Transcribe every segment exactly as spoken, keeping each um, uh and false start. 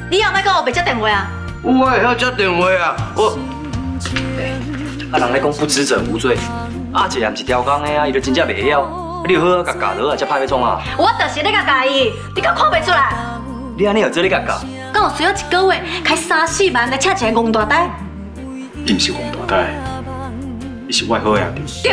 你后摆讲我袂接电话啊？ 我会晓接电话啊，我。 啊，人咧讲不知者无罪，啊，一念一条工的啊，伊就真正袂晓。你有好好甲教落啊，才歹要创啊。 我就是咧甲教伊，你敢看袂出来？ 你安尼有做咧甲教？ 敢有需要一个月开三四万来请一个戆大呆？ 伊毋是戆大呆，伊是我好兄弟。 对。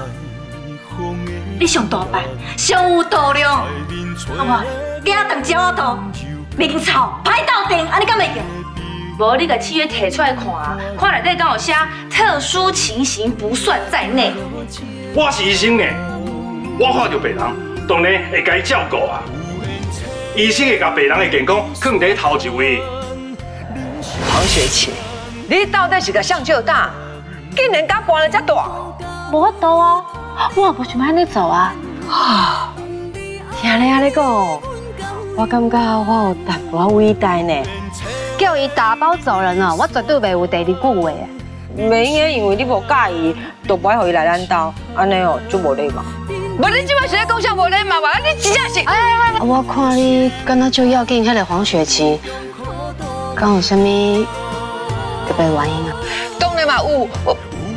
你上大班，上有度量，好无？假当鸟仔肚，面臭，歹斗阵，安尼敢袂叫？ 无你个契约摕出来看啊，看内底敢有写特殊情形不算在内。 我是医生呢，我看到病人，当然会该照顾啊。医生会把病人的健康放在头一位。 黄雪琪，你到底是个相就大，竟然敢搬了遮大？ 无法度啊，我也无想安尼做啊。 啊，听你安尼讲，我感觉我有淡薄伟大呢。 叫伊打包走人啊，我绝对袂有第二句话。 袂应该因为你无介意，就不爱互伊来咱家，安尼哦就无礼貌。无你即摆是咧讲啥无礼貌嘛？你真正是……哎哎哎！ 我看你敢若就要紧，迄个黄雪琪，敢有啥物特别原因啊？ 当然嘛有。我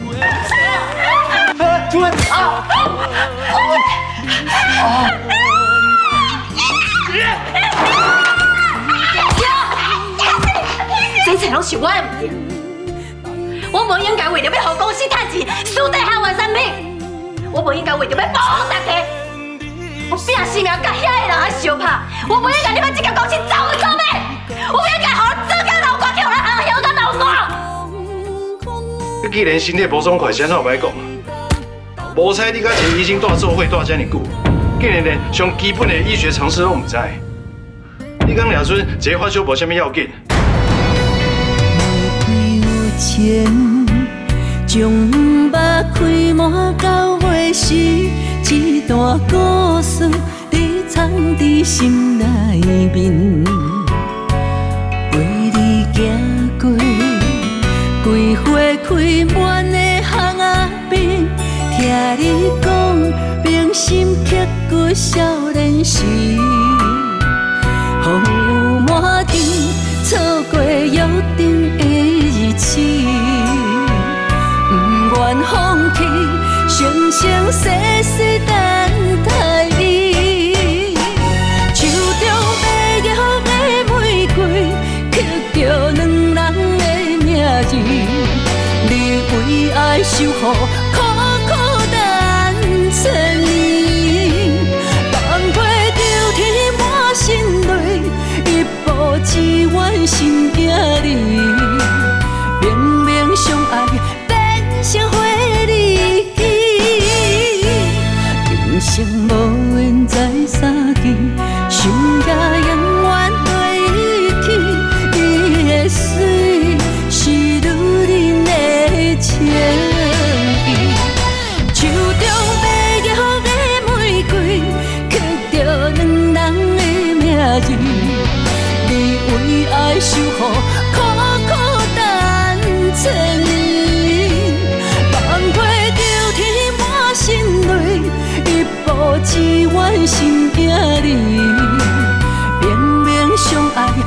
主任啊！啊！ 这切拢是我的问题，我无应该为着要互公司趁钱，输在海外产品，我无应该为着要保护大家，我拼性命甲遐个人来相拍，我无应该你把这间公司走去做咩？我不应该互自家老瓜叫来行行到老瓜。 你既然身体无爽快，先好歹讲。无猜你甲一个医生带做伙带遮尔久，竟然连上基本的医学常识都唔知。你讲廖准一个发烧无啥物要紧。 情，将目开满到尾时，一段故事你藏伫心内面。为你行过规花开满的巷仔边，听你讲平心刻骨少年时，风雨满天，错过约定的日子，不愿放弃，生生世世等待你。手中白玉的玫瑰，刻着两人的名字，你为爱守护，苦苦等千年，放过着天满心泪，一步只愿心惊你。明明相爱，变成花离，人生无缘再相见，想也永远对起。你的水是女人的情意，手中白玉的玫瑰，刻着两人的名字，你为爱守护，苦苦等千年，放过着天满心泪，一步只愿心惊你。明明相爱，